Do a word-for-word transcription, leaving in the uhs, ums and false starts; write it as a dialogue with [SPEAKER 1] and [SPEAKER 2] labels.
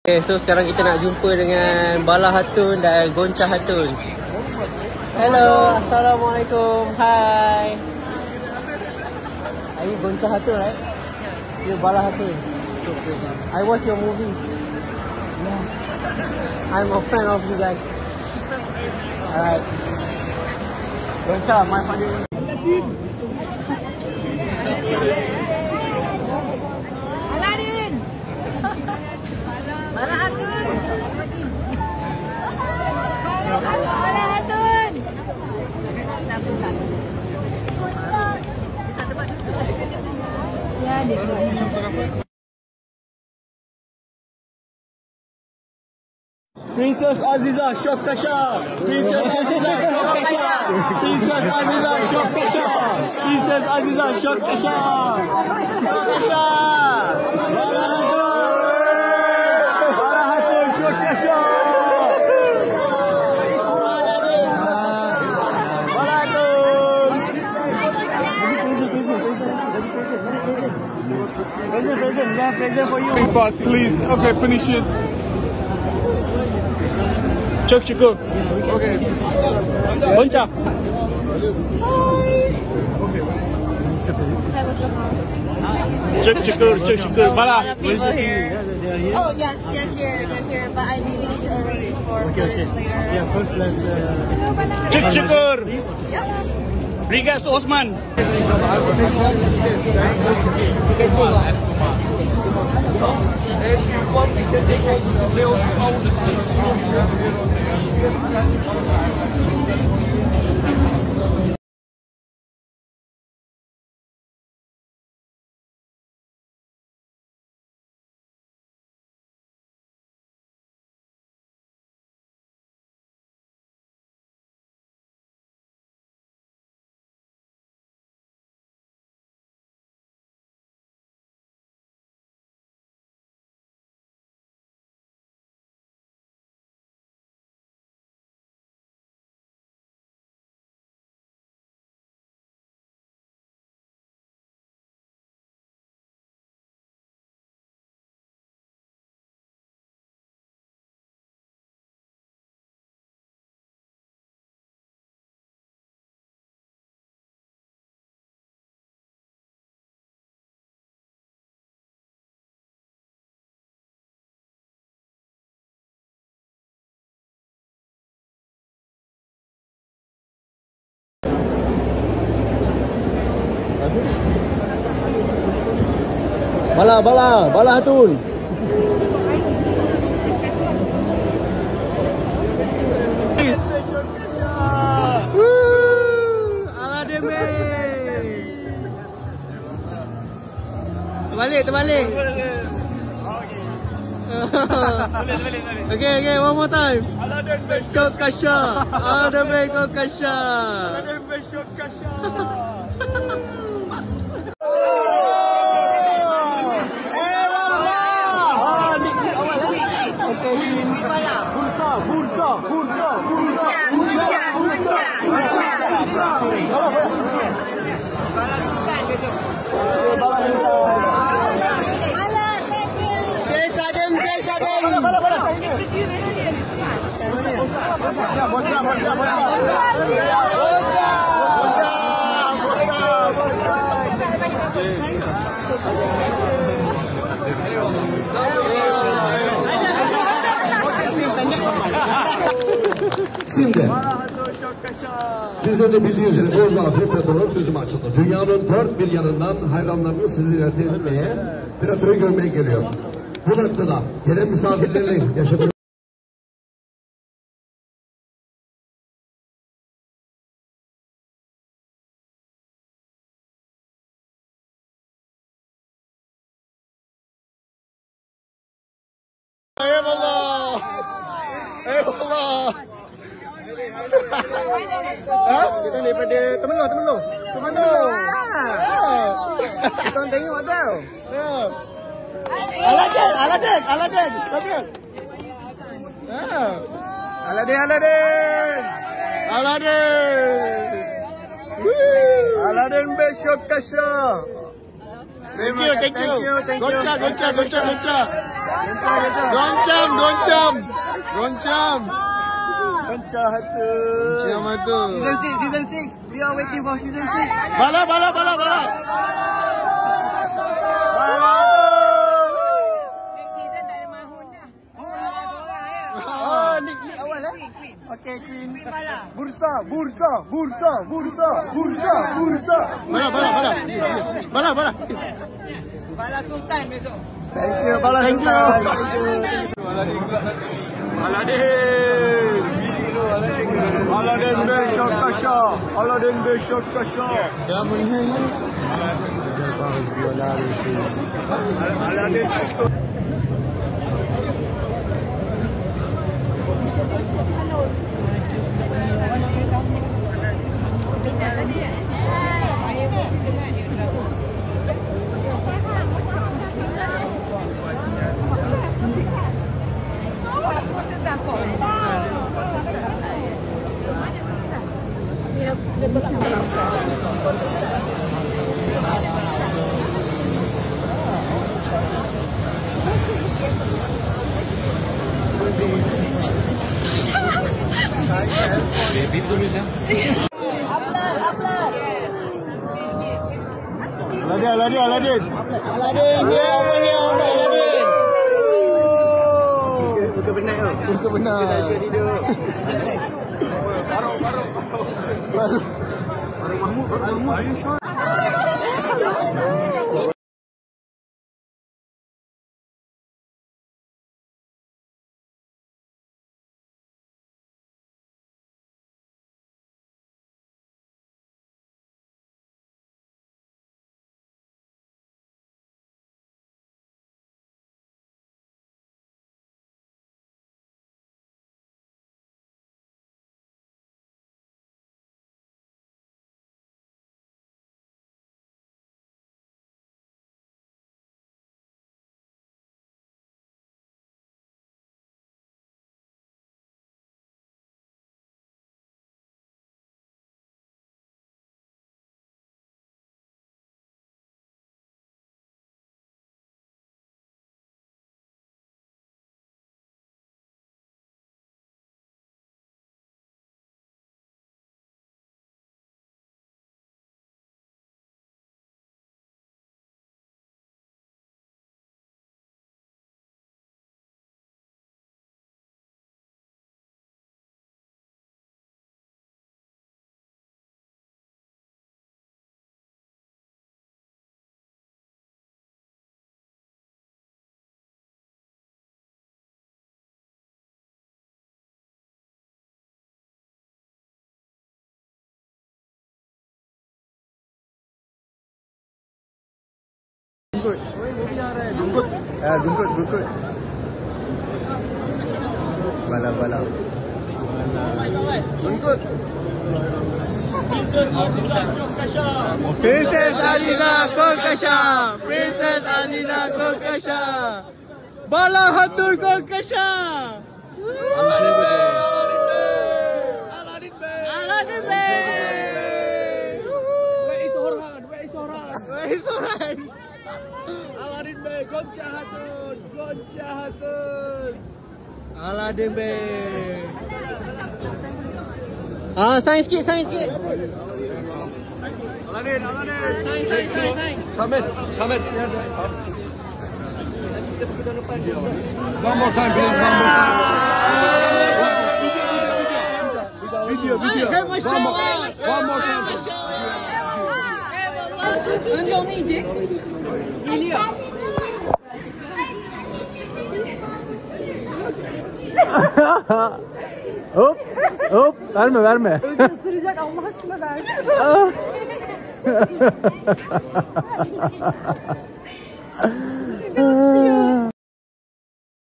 [SPEAKER 1] Okay, so sekarang kita nak jumpa dengan Bala Hatun dan Gonca Hatun. Hello, Assalamualaikum. Hi. Are you Gonca Hatun, right? You Bala Hatun. I watch your movie. Yes. I'm a fan of you guys. Alright. Gonca, my father.
[SPEAKER 2] Aladin. Bala Hatun. Bala Hatun. Ya, dia.
[SPEAKER 1] Princess Aziza Shock Tasha. Princess Aziza Shock Tasha. Princess Aziza Shock Tasha. Princess Aziza Shock Tasha. Shock Tasha. Bala Hatun. Bala Hatun Shock Tasha. Bala Hatun. Present, present, yeah, present for you.
[SPEAKER 3] Fast, please. Okay, finish it.
[SPEAKER 1] Çok şükür.
[SPEAKER 3] Okay.
[SPEAKER 1] Gonca. Çok şükür, çok şükür. Bala.
[SPEAKER 2] Oh yes, they're here, they're here. But I think we need to arrange for footage later.
[SPEAKER 1] Yeah, first let's. Çok şükür. Brigas Osman. Bala, Bala, Bala Hatun. Aladin be. Terbalik, terbalik. Okay, okay, one more time.
[SPEAKER 3] Aladin be
[SPEAKER 1] Kokasha. Aladin be Kokasha.
[SPEAKER 3] Aladin be Kokasha.
[SPEAKER 1] Bursa, bursa, bursa, bursa, bursa, Syekh Sadem, Syekh Sadem.
[SPEAKER 4] Şimdi sizler de bildiğiniz üzere Bozda Afrik Plato'nun turizm açıldı. Dünyanın dört bir yanından hayranlarını sizi ziyaret etmeye, platoyu görmeye geliyor. Bu noktada gelen misafirlerin yaşadığı
[SPEAKER 1] Eyvallah. Eyvallah. Ha? Kita daripada temen lo, temen lo. Temen lo. Kita orang tengok tau. Aladin, Aladin, Aladin. Aladin. Aladin, Aladin. Aladin. Aladin be Shock Tasha. Thank you, thank you. Gonca, Gonca, Gonca, Gonca.
[SPEAKER 3] Goncam, goncam. Goncam.
[SPEAKER 1] Goncah hatu.
[SPEAKER 3] Goncam hatu.
[SPEAKER 1] Season six, season six. We are waiting for season six.
[SPEAKER 3] Bala, bala, bala, bala.
[SPEAKER 1] Oh, lig lig awal eh. Okey, Queen. Bursa, bursa, bursa, bursa, bursa, bursa.
[SPEAKER 3] Bala, bala, bala. Bala, bala.
[SPEAKER 2] Bala Sultan besok.
[SPEAKER 1] Thank you, Bala Sultan. Thank you. Aladin. Aladin be shot kasha. Aladin be shot kasha. क्या मुन्ने हैं? Aladin इसको
[SPEAKER 3] Baby tulis ya.
[SPEAKER 1] Aladin, Aladin, Aladin. Aladin, dia apa ni? Aladin. Untuk benar tu. Untuk benar. Kita syur hidup. Baru, baru. Baru. Baru Mahmud, baru Mahmud. Gungkut. Gungkut. Ah, gungkut, gungkut. Bala, bala. Gungkut. Princess Aziza Kolkasha. Princess Aziza Kolkasha. Princess Aziza Kolkasha. Bala Hatur Kolkasha. Aladin Bey. Aladin Bey. Where is Orhan? Where is Orhan? Where is Orhan? Aladin Bey, Goncah Hatun, Goncah Hatun. Aladin Bey. Ah, sains sikit, sains sikit. Aladin, Aladin. Sains, sains, sains, sains. Samit, Samit. One more time, please. One more time. Video, video. One more, one more time. Hop, hop, verme, verme.
[SPEAKER 2] Isıracak Allah aşkına ver.
[SPEAKER 1] Ah.